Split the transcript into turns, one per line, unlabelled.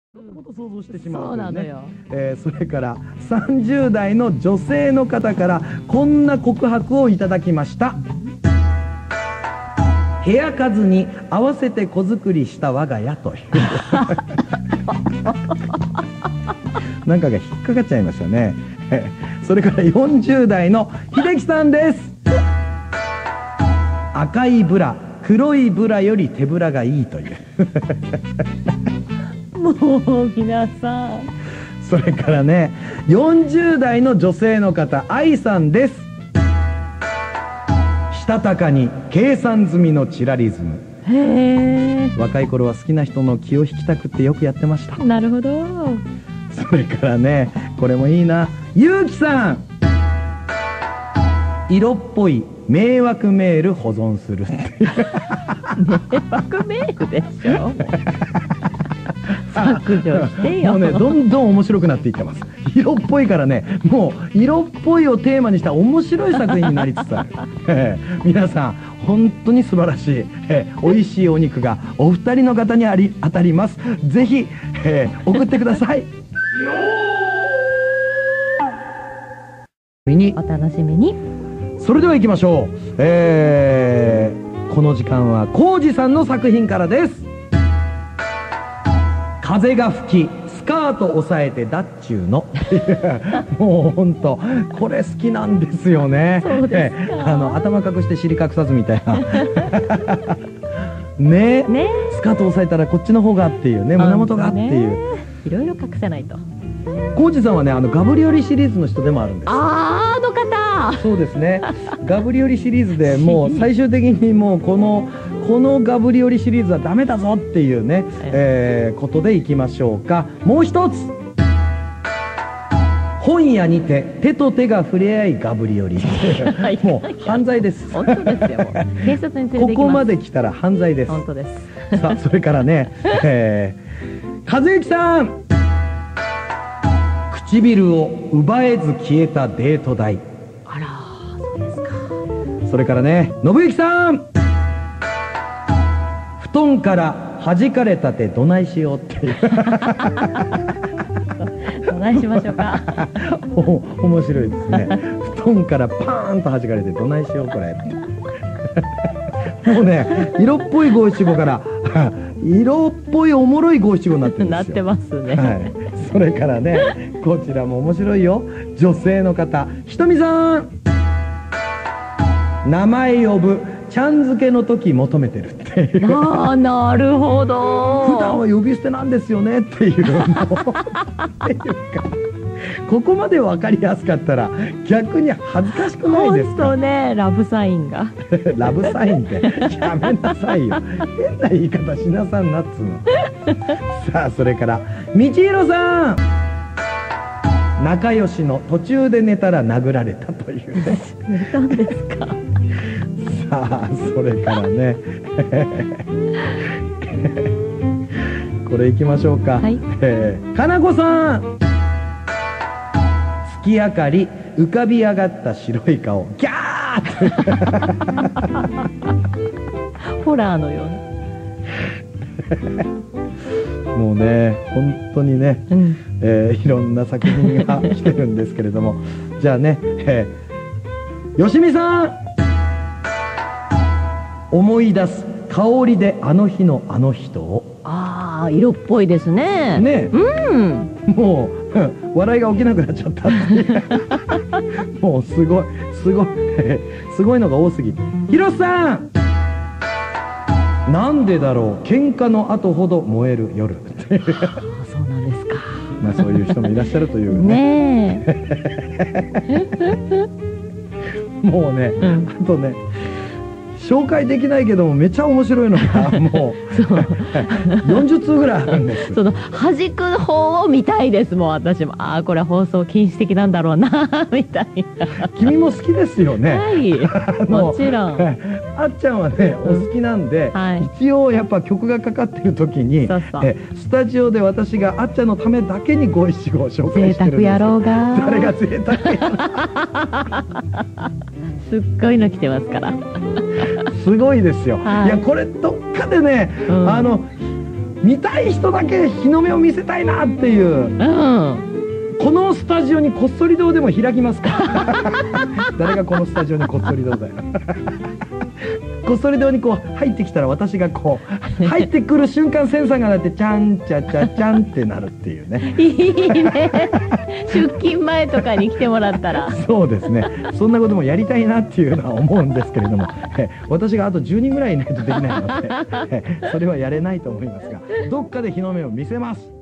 こと想像してしまう
そうなのよ。
それから30代の女性の方からこんな告白をいただきました。部屋数に合わせて子作りした我が家というなんかが引っかかっちゃいましたね。それから40代の秀樹さんです。赤いブラ、黒いブラより手ブラがいいという
もう皆さん。
それからね、40代の女性の方、愛さんです。したたかに計算済みのチラリズム。
へえ。
若い頃は好きな人の気を引きたくってよくやってました。
なるほど。
それからね、これもいいな、ゆうきさん。色っぽい迷惑メール保存するって
迷惑メールでしょ削除してよ。
もうね、どんどん面白くなっていってます。色っぽいからね、もう色っぽいをテーマにした面白い作品になりつつある皆さん本当に素晴らしい、美味しいお肉がお二人の方に当たります。ぜひ、送ってください。
お楽しみに。
それでは行きましょう。この時間は浩二さんの作品からです。風が吹きスカート押さえてだっちゅうのもう本当これ好きなんですよね。
そうですか。
頭隠して尻隠さずみたいなね、スカート押さえたらこっちの方がっていうね、胸元がっていう、
いろいろ隠せないと。
浩二さんはね、ガブリオリシリーズの人でもあるんです。
あの方。
そうですね、ガブリオリシリーズでもう最終的にもうこのガブリオリシリーズはダメだぞっていうね、ことでいきましょうか。もう一つ、本屋にて手と手が触れ合いガブリオリもう犯罪です。
本当ですよ。もう警察に連れて行きます。
ここまで来たら犯罪です。
本当です。
さあ、それからね、和幸さん、唇を奪えず消えたデート代。
あら、そうですか。
それからね、信之さん、布団から弾かれたてどないしようっていう
どないしましょうか
面白いですね。布団からパーンと弾かれてどないしようこれもうね、色っぽい五七五から色っぽいおもろい五七五になってるんですよ。
なってますね。
はい、それからね、こちらも面白いよ。女性の方、ひとみさん、名前呼ぶちゃん付けの時求めてるっていう。
ああ、なるほど。
普段は呼び捨てなんですよねっていうのっていうか、ここまで分かりやすかったら逆に恥ずかしくないですか。
本当ね、ラブサインが
ラブサインってやめなさいよ、変な言い方しなさんなっつうのさあ、それから道弘さん、仲良しの途中で寝たら殴られたというね
寝たんですか。
さあ、それからねこれいきましょうか。はい、かなこさん、月明かり浮かび上がった白い顔、ギャー
ホラーのような
もうね、本当にね、いろんな作品が来てるんですけれどもじゃあね、よしみさん、思い出す香りであの日のあの人を。
ああ、色っぽいですね。
ね、もう笑いが起きなくなっちゃったっていうもうすごいすごいのが多すぎて。ひろさん、なんでだろう、喧嘩の後ほど燃える夜そう
なんですか。
まあそういう人もいらっしゃるという
ね
もうね、あとね、紹介できないけどもめちゃ面白いのがもう40通ぐらいあるんです。
その弾く方を見たいです。もう私も、ああ、これは放送禁止的なんだろうなみたいな。
君も好きですよね。
はい、もちろん。
あっちゃんはね、お好きなんで、一応やっぱ曲がかかってる時にスタジオで私があっちゃんのためだけに五七五を紹介してるんです。
贅沢野郎が。
誰が贅沢や
すっごいの来てますから
すごいですよ。いや、これどっかでね、 見たい人だけ日の目を見せたいなっていう、このスタジオにこっそり堂でも開きますか？誰がこのスタジオにこっそり堂だよ。こっそり堂にこう入ってきたら、私がこう入ってくる瞬間センサーが鳴ってチャンチャチャチャンってなるっていうね。
いいね。出勤前とかに来てもらったら。
そうですね。そんなこともやりたいなっていうのは思うんですけれども、私があと10人ぐらいいないとできないので、それはやれないと思いますが、どっかで日の目を見せます。